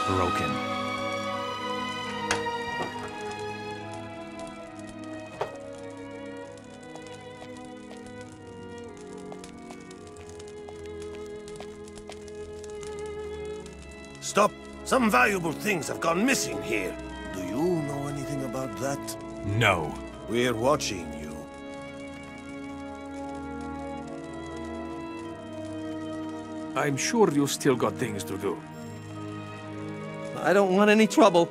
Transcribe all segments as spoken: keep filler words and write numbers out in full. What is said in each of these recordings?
broken. Stop! Some valuable things have gone missing here. Do you know anything about that? No. We're watching you. I'm sure you still got things to do. I don't want any trouble.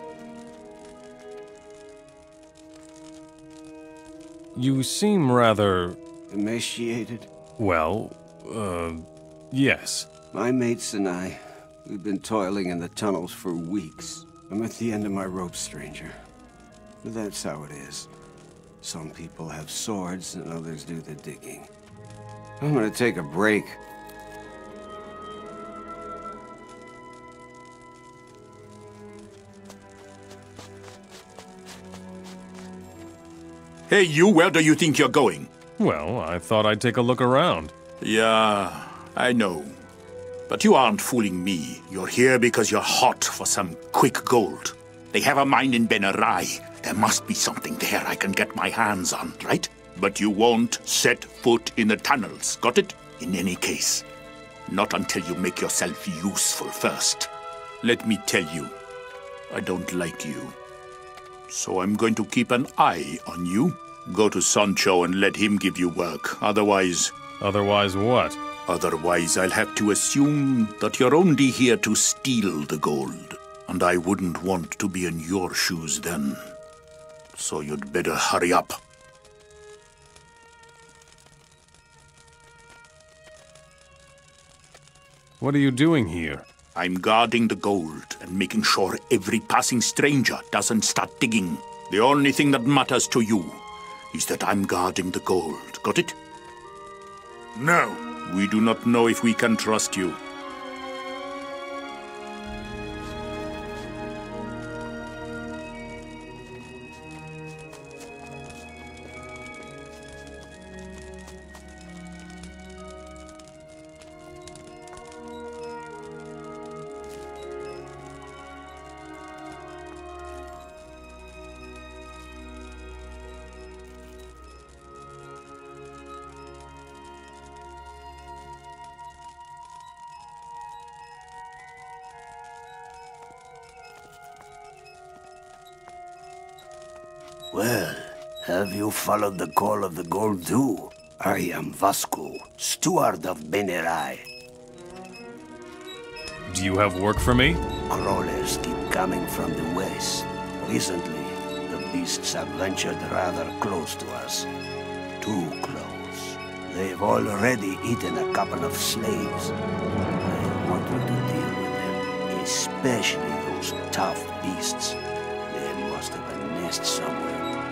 You seem rather... Emaciated? well, uh, yes. My mates and I, we've been toiling in the tunnels for weeks. I'm at the end of my rope, stranger. But that's how it is. Some people have swords and others do the digging. I'm gonna take a break. Hey, you, where do you think you're going? Well, I thought I'd take a look around. Yeah, I know. But you aren't fooling me. You're here because you're hot for some quick gold. They have a mine in Erai. There must be something there I can get my hands on, right? But you won't set foot in the tunnels, got it? In any case, not until you make yourself useful first. Let me tell you, I don't like you. So I'm going to keep an eye on you. Go to Sancho and let him give you work. Otherwise... Otherwise what? Otherwise, I'll have to assume that you're only here to steal the gold. And I wouldn't want to be in your shoes then. So you'd better hurry up. What are you doing here? I'm guarding the gold and making sure every passing stranger doesn't start digging. The only thing that matters to you is that I'm guarding the gold. Got it? No. We do not know if we can trust you. Well, have you followed the call of the gold too? I am Vasco, steward of Erai. Do you have work for me? Crawlers keep coming from the west. Recently, the beasts have ventured rather close to us. Too close. They've already eaten a couple of slaves. I want you to deal with them, especially those tough beasts. They must have a nest somewhere.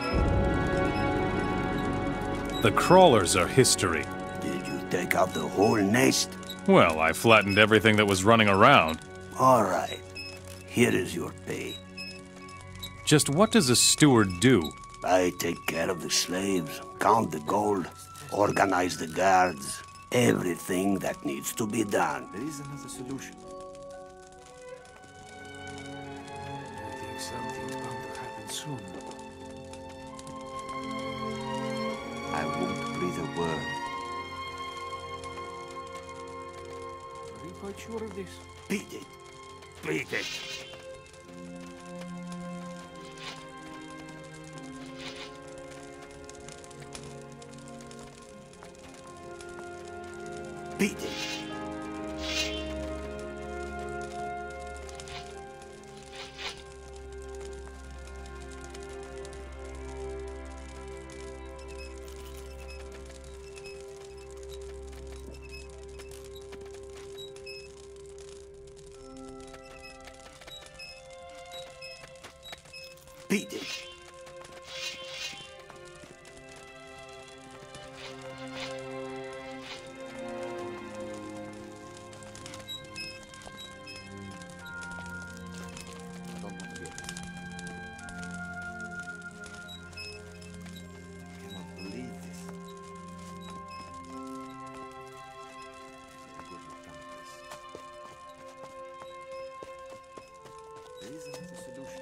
The crawlers are history. Did you take out the whole nest? Well, I flattened everything that was running around. All right. Here is your pay. Just what does a steward do? I take care of the slaves, count the gold, organize the guards, everything that needs to be done. There is another solution. I think something's bound to happen soon. I won't breathe a word. Are you quite sure of this? Beat it. Beat it. Beat it. Beat it. There is another solution.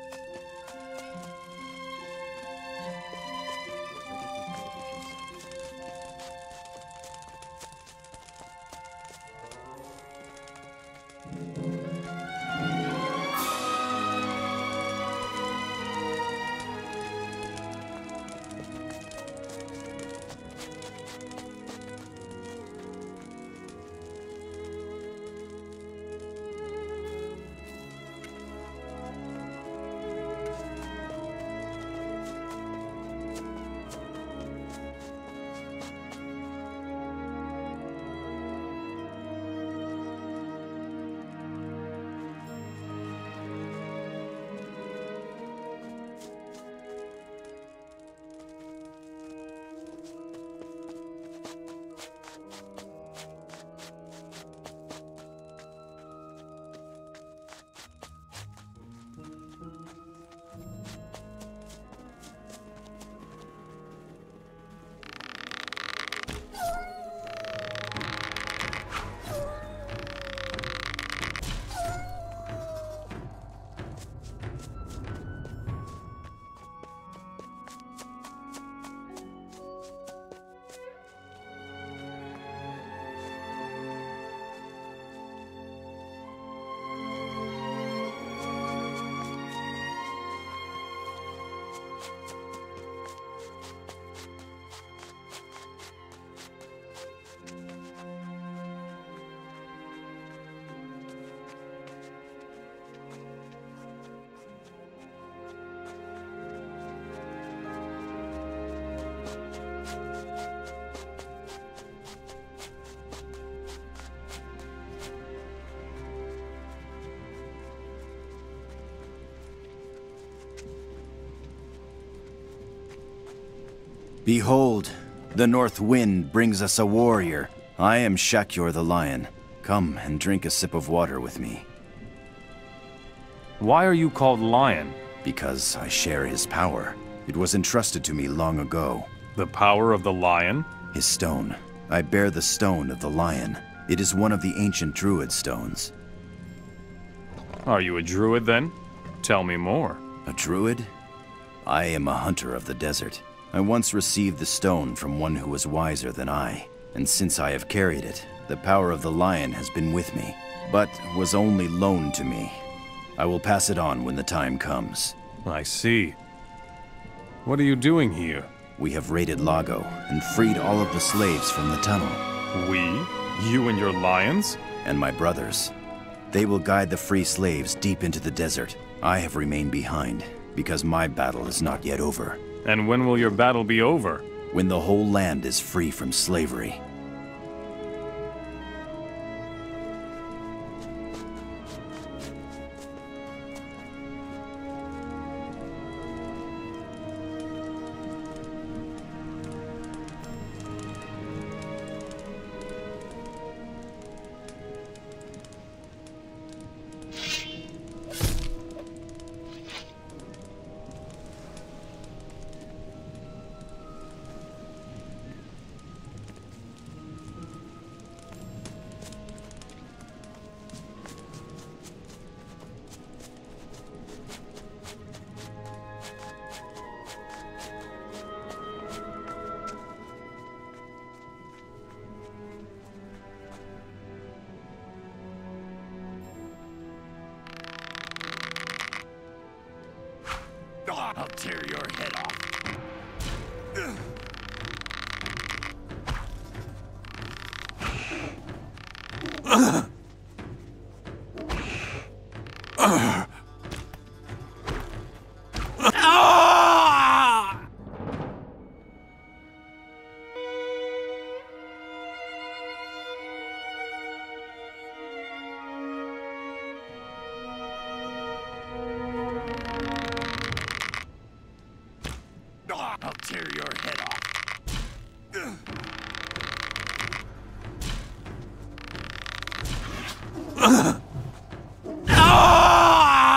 Behold, the north wind brings us a warrior. I am Shakur the Lion. Come and drink a sip of water with me. Why are you called Lion? Because I share his power. It was entrusted to me long ago. The power of the lion? His stone. I bear the stone of the lion. It is one of the ancient druid stones. Are you a druid then? Tell me more. A druid? I am a hunter of the desert. I once received the stone from one who was wiser than I, and since I have carried it, the power of the lion has been with me, but was only loaned to me. I will pass it on when the time comes. I see. What are you doing here? We have raided Lago and freed all of the slaves from the tunnel. We? You and your lions? And my brothers. They will guide the free slaves deep into the desert. I have remained behind, because my battle is not yet over. And when will your battle be over? When the whole land is free from slavery. I'll tear your head off. I'll tear your head off. Ah!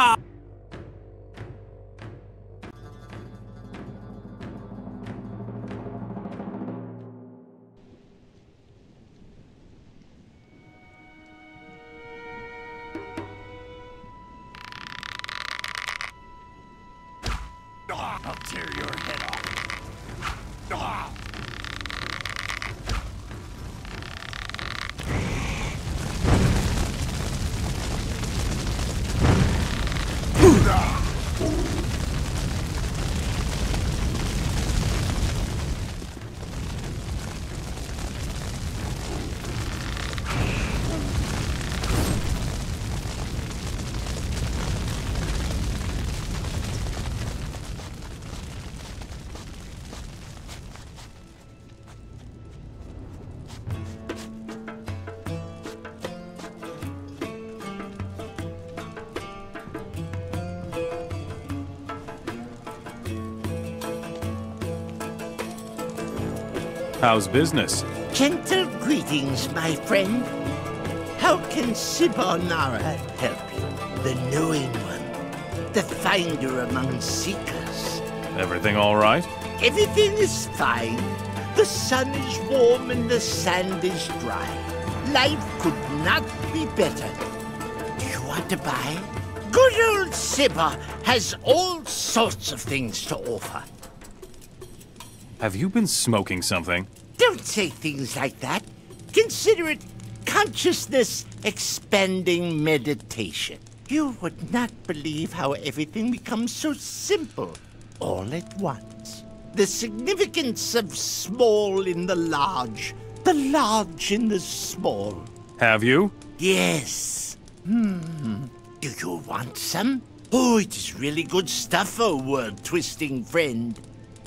How's business? Gentle greetings, my friend. How can Sibonara help you? The knowing one, the finder among seekers. Everything all right? Everything is fine. The sun is warm and the sand is dry. Life could not be better. Do you want to buy? Good old Sibba has all sorts of things to offer. Have you been smoking something? Don't say things like that. Consider it consciousness expanding meditation. You would not believe how everything becomes so simple all at once. The significance of small in the large, the large in the small. Have you? Yes. Hmm. Do you want some? Oh, it is really good stuff, oh word-twisting friend.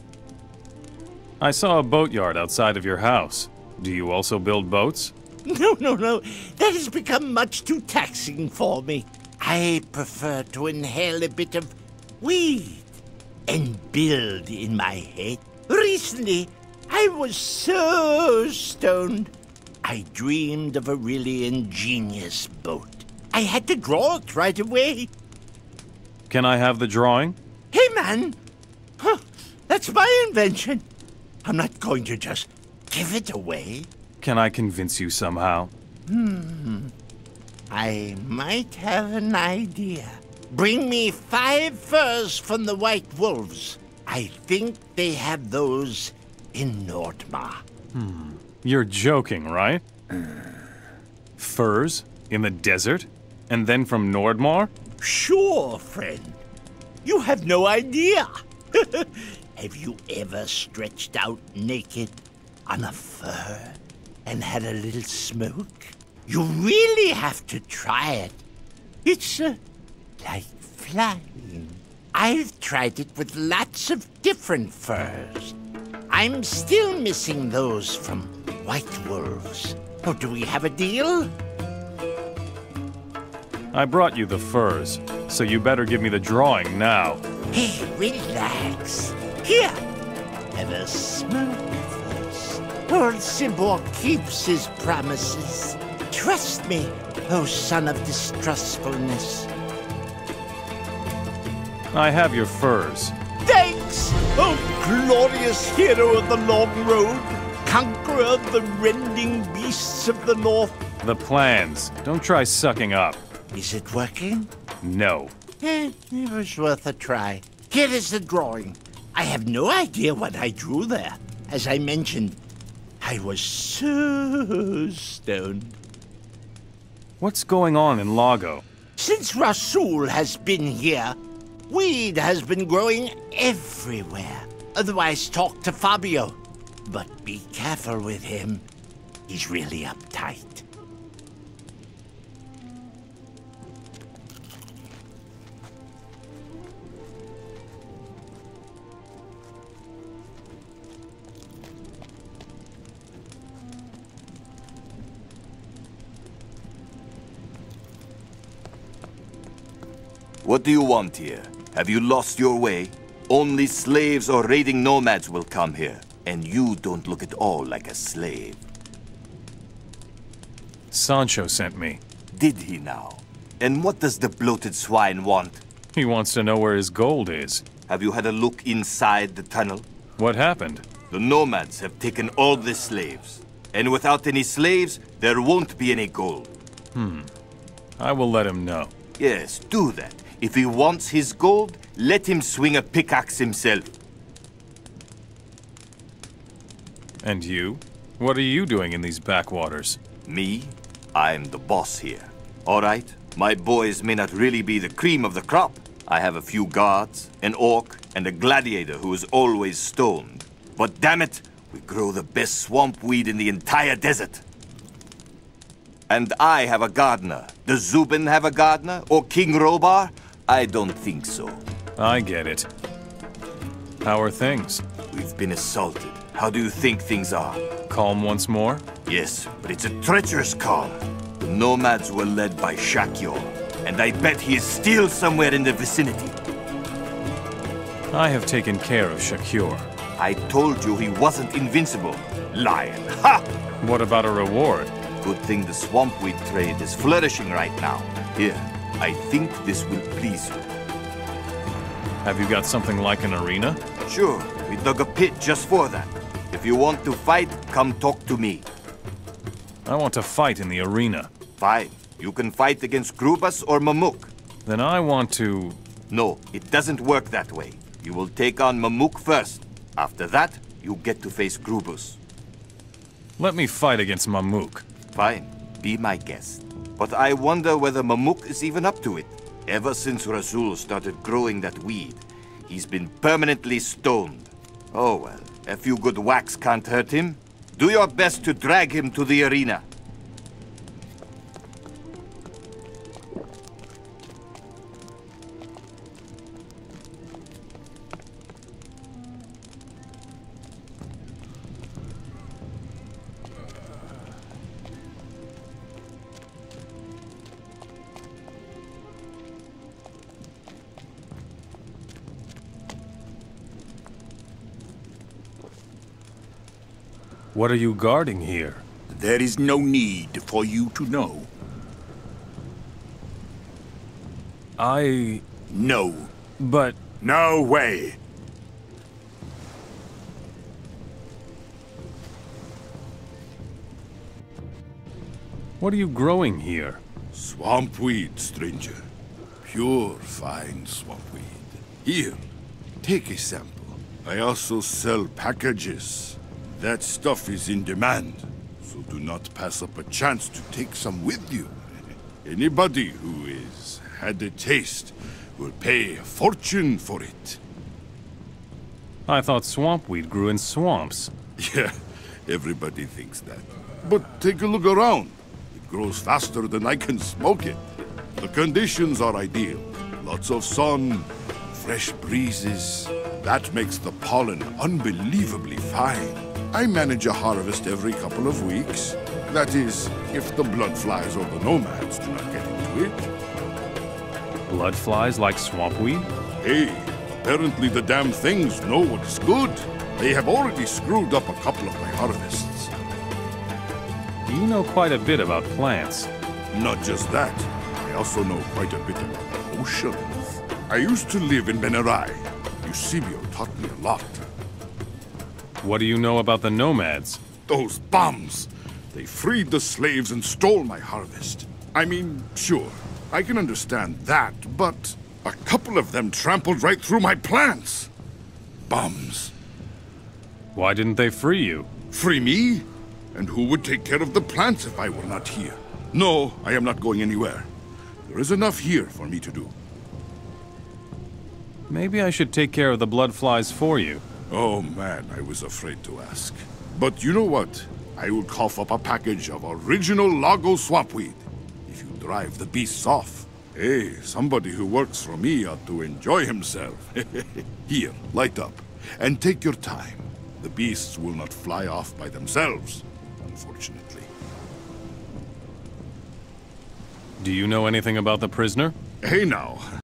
I saw a boatyard outside of your house. Do you also build boats? No, no, no. That has become much too taxing for me. I prefer to inhale a bit of weed and build in my head. Recently, I was so stoned, I dreamed of a really ingenious boat. I had to draw it right away. Can I have the drawing? Hey, man! Huh, that's my invention. I'm not going to just give it away. Can I convince you somehow? Hmm. I might have an idea. Bring me five furs from the White Wolves. I think they have those in Nordmar. Hmm. You're joking, right? Furs? In the desert? And then from Nordmar? Sure, friend. You have no idea. Have you ever stretched out naked on a fur and had a little smoke? You really have to try it. It's uh, like flying. I've tried it with lots of different furs. I'm still missing those from White Wolves. Oh, do we have a deal? I brought you the furs, so you better give me the drawing now. Hey, relax. Here, have a smoke first. Old Sibor keeps his promises. Trust me, oh son of distrustfulness. I have your furs. Thanks, oh glorious hero of the long road, conqueror of the rending beasts of the north. The plans. Don't try sucking up. Is it working? No. Eh, it was worth a try. Here is the drawing. I have no idea what I drew there. As I mentioned, I was so stoned. What's going on in Lago? Since Rasul has been here, weed has been growing everywhere. Otherwise, talk to Fabio. But be careful with him. He's really uptight. What do you want here? Have you lost your way? Only slaves or raiding nomads will come here, and you don't look at all like a slave. Sancho sent me. Did he now? And what does the bloated swine want? He wants to know where his gold is. Have you had a look inside the tunnel? What happened? The nomads have taken all the slaves. And without any slaves, there won't be any gold. Hmm. I will let him know. Yes, do that. If he wants his gold, let him swing a pickaxe himself. And you? What are you doing in these backwaters? Me? I'm the boss here. All right? My boys may not really be the cream of the crop, I have a few guards, an orc, and a gladiator who is always stoned. But damn it, we grow the best swamp weed in the entire desert. And I have a gardener. Does Zubin have a gardener? Or King Robar? I don't think so. I get it. How are things? We've been assaulted. How do you think things are? Calm once more? Yes, but it's a treacherous calm. The nomads were led by Shakyor, and I bet he is still somewhere in the vicinity. I have taken care of Shakyor. I told you he wasn't invincible. Lion. Ha! What about a reward? Good thing the swampweed trade is flourishing right now. Here, I think this will please you. Have you got something like an arena? Sure, we dug a pit just for that. If you want to fight, come talk to me. I want to fight in the arena. Fine. You can fight against Grubas or Mamuk. Then I want to... No, it doesn't work that way. You will take on Mamuk first. After that, you get to face Grubus. Let me fight against Mamuk. Fine. Be my guest. But I wonder whether Mamuk is even up to it. Ever since Rasul started growing that weed, he's been permanently stoned. Oh well, a few good whacks can't hurt him. Do your best to drag him to the arena. What are you guarding here? There is no need for you to know. I... No. But... No way. What are you growing here? Swampweed, stranger. Pure, fine swampweed. Here, take a sample. I also sell packages. That stuff is in demand, so do not pass up a chance to take some with you. Anybody who has had a taste will pay a fortune for it. I thought swampweed grew in swamps. Yeah, everybody thinks that. But take a look around. It grows faster than I can smoke it. The conditions are ideal. Lots of sun, fresh breezes. That makes the pollen unbelievably fine. I manage a harvest every couple of weeks. That is, if the bloodflies or the nomads do not get into it. Bloodflies like swampweed? Hey, apparently the damn things know what is good. They have already screwed up a couple of my harvests. You know quite a bit about plants. Not just that. I also know quite a bit about oceans. I used to live in Erai. Eusebio taught me a lot. What do you know about the nomads? Those bums! They freed the slaves and stole my harvest. I mean, sure, I can understand that, but a couple of them trampled right through my plants. Bums. Why didn't they free you? Free me? And who would take care of the plants if I were not here? No, I am not going anywhere. There is enough here for me to do. Maybe I should take care of the bloodflies for you. Oh man, I was afraid to ask. But you know what? I will cough up a package of original Lago swampweed. If you drive the beasts off. Hey, somebody who works for me ought to enjoy himself. Here, light up. And take your time. The beasts will not fly off by themselves, unfortunately. Do you know anything about the prisoner? Hey now,